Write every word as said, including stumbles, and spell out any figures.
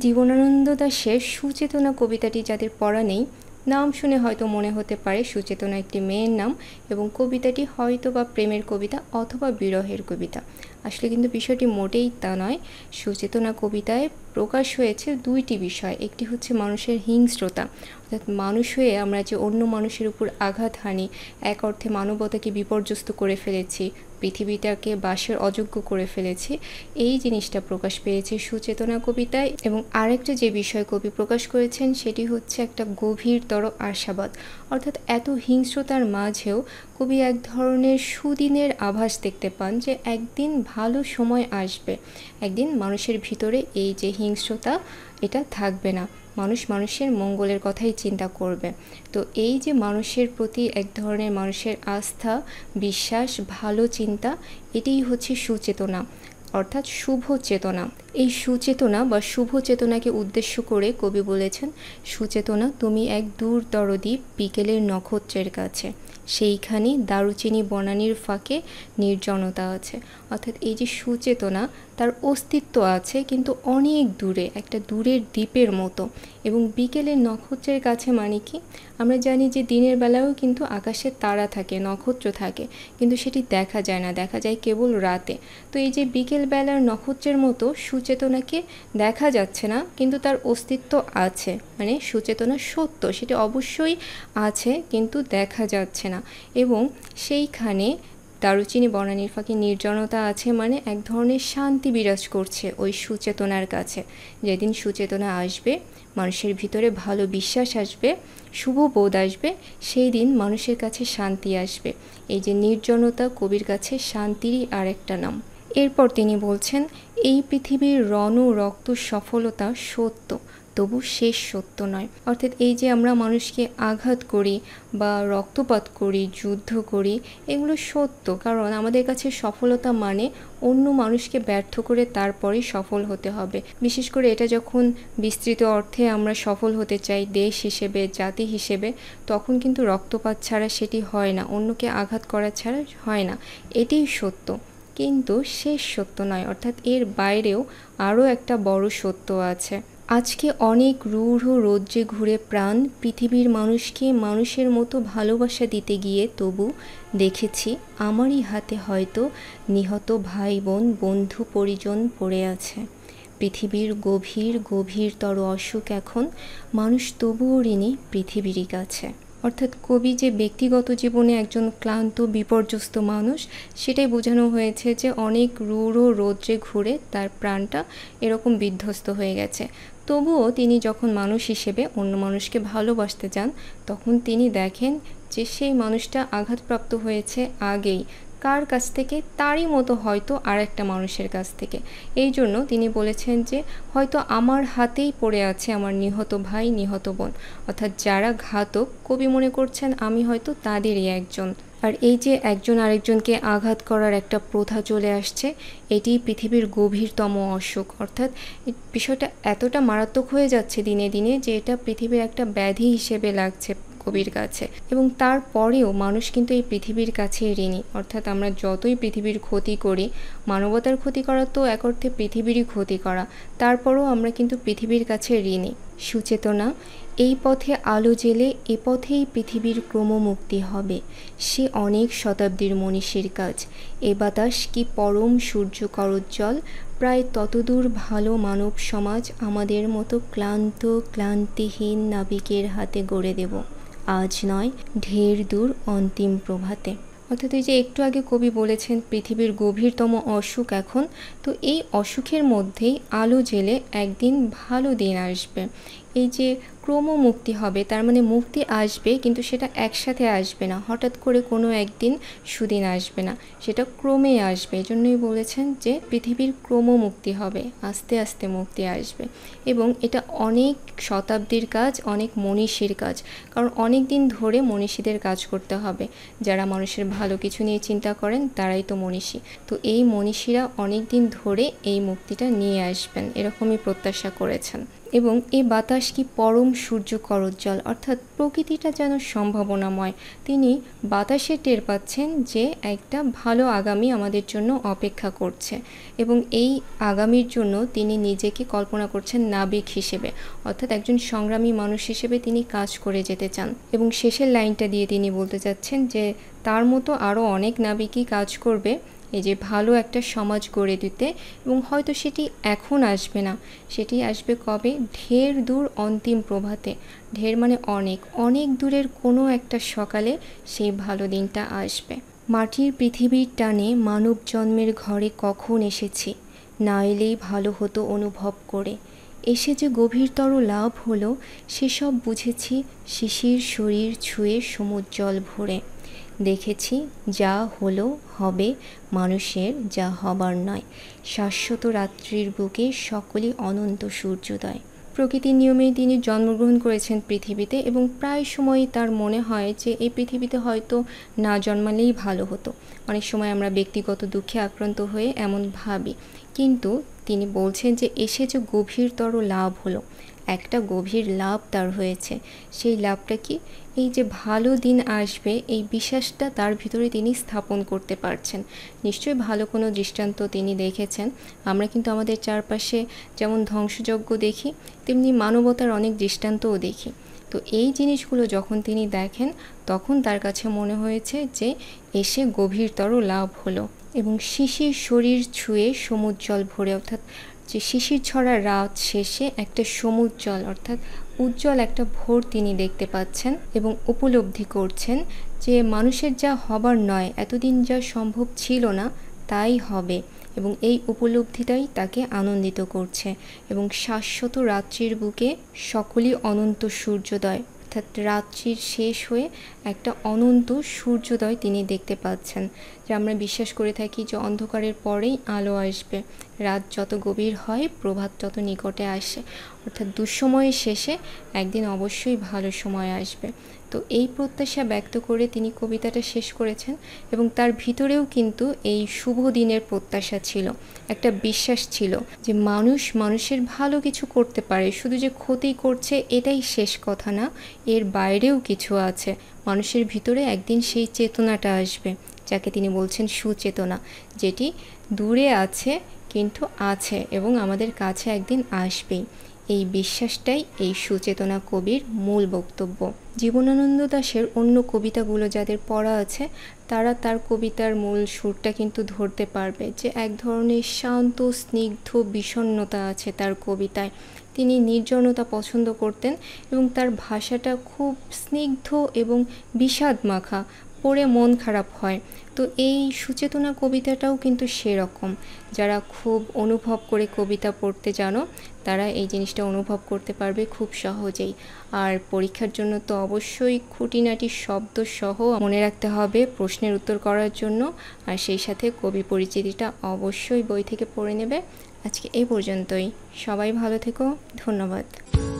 জীবনানন্দ দাশের সুচেতনা কবিতাটি যাদের পড়া নেই, নাম শুনে হয়তো মনে হতে পারে সুচেতনা একটি মেয়ের নাম এবং কবিতাটি হয়তো বা প্রেমের কবিতা অথবা বিরহের কবিতা। আসলে কিন্তু বিষয়টি মোটেই তা নয়। সুচেতনা কবিতায় প্রকাশ হয়েছে দুইটি বিষয়। একটি হচ্ছে মানুষের হিংস্রতা, অর্থাৎ মানুষ হয়ে আমরা যে অন্য মানুষের উপর আঘাত হানি, এক অর্থে মানবতাকে বিপর্যস্ত করে ফেলেছি, পৃথিবীটাকে বাসের অযোগ্য করে ফেলেছি, এই জিনিসটা প্রকাশ পেয়েছে সুচেতনা কবিতায়। এবং আরেকটা যে বিষয় কবি প্রকাশ করেছেন সেটি হচ্ছে একটা গভীরতর আশাবাদ, অর্থাৎ এত হিংস্রতার মাঝেও কবি এক ধরনের সুদিনের আভাস দেখতে পান যে একদিন ভালো সময় আসবে, একদিন মানুষের ভিতরে এই যে হিংস্রতা এটা থাকবে না, মানুষ মানুষের মঙ্গলের কথাই চিন্তা করবে। তো এই যে মানুষের প্রতি এক ধরনের মানুষের আস্থা, বিশ্বাস, ভালো চিন্তা, এটাই হচ্ছে সুচেতনা, অর্থাৎ শুভ চেতনা। এই সুচেতনা বা শুভ চেতনাকে উদ্দেশ্য করে কবি বলেছেন, সুচেতনা তুমি এক দূরতর দ্বীপ বিকেলের নক্ষত্রের কাছে, সেইখানে দারুচিনি বনানীর ফাঁকে নির্জনতা আছে। অর্থাৎ এই যে সুচেতনা, তার অস্তিত্ব আছে কিন্তু অনেক দূরে, একটা দূরের দ্বীপের মতো। এবং বিকেলের নক্ষত্রের কাছে মানে কি, আমরা জানি যে দিনের বেলাও কিন্তু আকাশে তারা থাকে, নক্ষত্র থাকে, কিন্তু সেটি দেখা যায় না, দেখা যায় কেবল রাতে। তো এই যে বিকেল বেলার নক্ষত্রের মতো সুচেতনাকে দেখা যাচ্ছে না, কিন্তু তার অস্তিত্ব আছে, মানে সুচেতনা সত্য, সেটি অবশ্যই আছে কিন্তু দেখা যাচ্ছে না। এবং সেইখানে দারুচিনি বনানীর ফাঁকে নির্জনতা আছে, মানে এক ধরনের শান্তি বিরাজ করছে ওই সুচেতনার কাছে। যেদিন সুচেতনা আসবে, মানুষের ভিতরে ভালো বিশ্বাস আসবে, শুভ বোধ আসবে, সেই দিন মানুষের কাছে শান্তি আসবে। এই যে নির্জনতা কবির কাছে শান্তিরই আর একটা নাম। এরপর তিনি বলছেন, এই পৃথিবীর রণ রক্ত সফলতা সত্য, তবু শেষ সত্য নয়। অর্থাৎ এই যে আমরা মানুষকে আঘাত করি বা রক্তপাত করি, যুদ্ধ করি, এগুলো সত্য, কারণ আমাদের কাছে সফলতা মানে অন্য মানুষকে ব্যর্থ করে তারপরে সফল হতে হবে। বিশেষ করে এটা যখন বিস্তৃত অর্থে আমরা সফল হতে চাই দেশ হিসেবে, জাতি হিসেবে, তখন কিন্তু রক্তপাত ছাড়া সেটি হয় না, অন্যকে আঘাত করা ছাড়া হয় না। এটিই সত্য, কিন্তু শেষ সত্য নয়, অর্থাৎ এর বাইরেও আরও একটা বড় সত্য আছে। আজকে অনেক রূঢ় রৌদ্রে ঘুরে প্রাণ পৃথিবীর মানুষকে মানুষের মতো ভালোবাসা দিতে গিয়ে তবু দেখেছি আমারই হাতে হয়তো নিহত ভাই বোন বন্ধু পরিজন পড়ে আছে। পৃথিবীর গভীর গভীরতর অসুখ এখন মানুষ তবুও ঋণী পৃথিবীরই কাছে। অর্থাৎ কবি যে ব্যক্তিগত জীবনে একজন ক্লান্ত বিপর্যস্ত মানুষ, সেটাই বোঝানো হয়েছে যে অনেক রূঢ় রৌদ্রে ঘুরে তার প্রাণটা এরকম বিধ্বস্ত হয়ে গেছে। তবুও তিনি যখন মানুষ হিসেবে অন্য মানুষকে ভালোবাসতে যান, তখন তিনি দেখেন যে সেই মানুষটা আঘাতপ্রাপ্ত হয়েছে আগেই, কার কাছ থেকে, তারই মতো হয়তো আর একটা মানুষের কাছ থেকে। এই জন্য তিনি বলেছেন যে হয়তো আমার হাতেই পড়ে আছে আমার নিহত ভাই, নিহত বোন, অর্থাৎ যারা ঘাতক, কবি মনে করছেন আমি হয়তো তাদেরই একজন। আর এই যে একজন আরেকজনকে আঘাত করার একটা প্রথা চলে আসছে, এটি পৃথিবীর গভীরতম অসুখ। অর্থাৎ বিষয়টা এতটা মারাত্মক হয়ে যাচ্ছে দিনে দিনে যে এটা পৃথিবীর একটা ব্যাধি হিসেবে লাগছে কবির কাছে। এবং তারপরেও মানুষ কিন্তু এই পৃথিবীর কাছেই ঋণী, অর্থাৎ আমরা যতই পৃথিবীর ক্ষতি করি, মানবতার ক্ষতি করা তো এক অর্থে পৃথিবীরই ক্ষতি করা, তারপরও আমরা কিন্তু পৃথিবীর কাছে ঋণী। সুচেতনা, এই পথে আলো জেলে এ পথেই পৃথিবীর ক্রমমুক্তি হবে, সে অনেক শতাব্দীর মনীষীর কাজ। এ বাতাস কি পরম সূর্য করজ্জ্বল, প্রায় ততদূর ভালো মানব সমাজ আমাদের মতো ক্লান্ত ক্লান্তিহীন নাবিকের হাতে গড়ে দেব, আজ নয় ঢের দূর অন্তিম প্রভাতে। অর্থাৎ এই যে একটু আগে কবি বলেছেন পৃথিবীর গভীরতম অসুখ এখন, তো এই অসুখের মধ্যেই আলো জেলে একদিন ভালো দিন আসবে। এই যে ক্রমমুক্তি হবে, তার মানে মুক্তি আসবে, কিন্তু সেটা একসাথে আসবে না, হঠাৎ করে কোনো একদিন সুদিন আসবে না, সেটা ক্রমে আসবে। এই জন্যই বলেছেন যে পৃথিবীর ক্রমমুক্তি হবে, আস্তে আস্তে মুক্তি আসবে। এবং এটা অনেক শতাব্দীর কাজ, অনেক মনীষীর কাজ, কারণ অনেক দিন ধরে মনীষীদের কাজ করতে হবে। যারা মানুষের ভালো কিছু নিয়ে চিন্তা করেন তারাই তো মনীষী। তো এই মনীষীরা অনেক দিন ধরে এই মুক্তিটা নিয়ে আসবেন, এরকমই প্রত্যাশা করেছেন। এবং এই বাতাস কি পরম সূর্য করজ্জ্বল, অর্থাৎ প্রকৃতিটা যেন সম্ভাবনাময়। তিনি বাতাসে টের পাচ্ছেন যে একটা ভালো আগামী আমাদের জন্য অপেক্ষা করছে, এবং এই আগামীর জন্য তিনি নিজেকে কল্পনা করছেন নাবিক হিসেবে, অর্থাৎ একজন সংগ্রামী মানুষ হিসেবে তিনি কাজ করে যেতে চান। এবং শেষের লাইনটা দিয়ে তিনি বলতে চাচ্ছেন যে তার মতো আরও অনেক নাবিকই কাজ করবে এই যে ভালো একটা সমাজ গড়ে দিতে, এবং হয়তো সেটি এখন আসবে না, সেটি আসবে কবে? ঢের দূর অন্তিম প্রভাতে। ঢের মানে অনেক অনেক দূরের কোনো একটা সকালে সেই ভালো দিনটা আসবে। মাটির পৃথিবীর টানে মানব জন্মের ঘরে কখন এসেছি, না এলেই ভালো হতো অনুভব করে। এসে যে গভীরতর লাভ হলো সেসব বুঝেছি শিশির শরীর ছুঁয়ে সমুজ্জ্বল ভরে। দেখেছি যা হলো হবে মানুষের, যা হবার নয়। শাশ্বত রাত্রির বুকে সকলই অনন্ত সূর্যোদয়। প্রকৃতির নিয়মেই তিনি জন্মগ্রহণ করেছেন পৃথিবীতে, এবং প্রায় সময়ই তার মনে হয় যে এই পৃথিবীতে হয়তো না জন্মালেই ভালো হতো। অনেক সময় আমরা ব্যক্তিগত দুঃখে আক্রান্ত হয়ে এমন ভাবি, কিন্তু তিনি বলছেন যে এসে যে গভীরতর লাভ হলো, একটা গভীর লাভ তার হয়েছে। সেই লাভটা কি? এই যে ভালো দিন আসবে এই বিশ্বাসটা তার ভিতরে তিনি স্থাপন করতে পারছেন। নিশ্চয়ই ভালো কোনো দৃষ্টান্ত তিনি দেখেছেন। আমরা কিন্তু আমাদের চারপাশে যেমন ধ্বংসযজ্ঞ দেখি, তেমনি মানবতার অনেক দৃষ্টান্তও দেখি। তো এই জিনিসগুলো যখন তিনি দেখেন তখন তার কাছে মনে হয়েছে যে এসে গভীরতর লাভ হলো। এবং শিশির শরীর ছুঁয়ে সমুজ্জ্বল ভরে, অর্থাৎ যে শিশির ছড়া রাত শেষে একটা সমুজ্জ্বল অর্থাৎ উজ্জ্বল একটা ভোর তিনি দেখতে পাচ্ছেন, এবং উপলব্ধি করছেন যে মানুষের যা হবার নয়, এতদিন যা সম্ভব ছিল না তাই হবে, এবং এই উপলব্ধিটাই তাকে আনন্দিত করছে। এবং শাশ্বত রাত্রির বুকে সকলই অনন্ত সূর্যোদয়, অর্থাৎ রাত্রির শেষ হয়ে একটা অনন্ত সূর্যোদয় তিনি দেখতে পাচ্ছেন। যে আমরা বিশ্বাস করে থাকি যে অন্ধকারের পরেই আলো আসবে, রাত যত গভীর হয় প্রভাত তত নিকটে আসে, অর্থাৎ দুঃসময়ের শেষে একদিন অবশ্যই ভালো সময় আসবে। তো এই প্রত্যাশা ব্যক্ত করে তিনি কবিতাটা শেষ করেছেন, এবং তার ভিতরেও কিন্তু এই শুভ দিনের প্রত্যাশা ছিল, একটা বিশ্বাস ছিল যে মানুষ মানুষের ভালো কিছু করতে পারে, শুধু যে ক্ষতি করছে এটাই শেষ কথা না, এর বাইরেও কিছু আছে। মানুষের ভিতরে একদিন সেই চেতনাটা আসবে, যাকে তিনি বলছেন সুচেতনা, যেটি দূরে আছে কিন্তু আছে এবং আমাদের কাছে একদিন আসবেই। এই বিশ্বাসটাই এই সুচেতনা কবির মূল বক্তব্য। জীবনানন্দ দাশের অন্য কবিতাগুলো যাদের পড়া আছে তারা তার কবিতার মূল সুরটা কিন্তু ধরতে পারবে, যে এক ধরনের শান্ত স্নিগ্ধ বিষণ্ণতা আছে তার কবিতায়। তিনি নির্জনতা পছন্দ করতেন এবং তার ভাষাটা খুব স্নিগ্ধ এবং বিষাদ মাখা, পড়ে মন খারাপ হয়। তো এই সুচেতনা কবিতাটাও কিন্তু সেরকম। যারা খুব অনুভব করে কবিতা পড়তে জানো তারা এই জিনিসটা অনুভব করতে পারবে খুব সহজেই। আর পরীক্ষার জন্য তো অবশ্যই খুঁটিনাটি শব্দ সহ মনে রাখতে হবে প্রশ্নের উত্তর করার জন্য, আর সেই সাথে কবি পরিচিতিটা অবশ্যই বই থেকে পড়ে নেবে। আজকে এই পর্যন্তই, সবাই ভালো থেকো, ধন্যবাদ।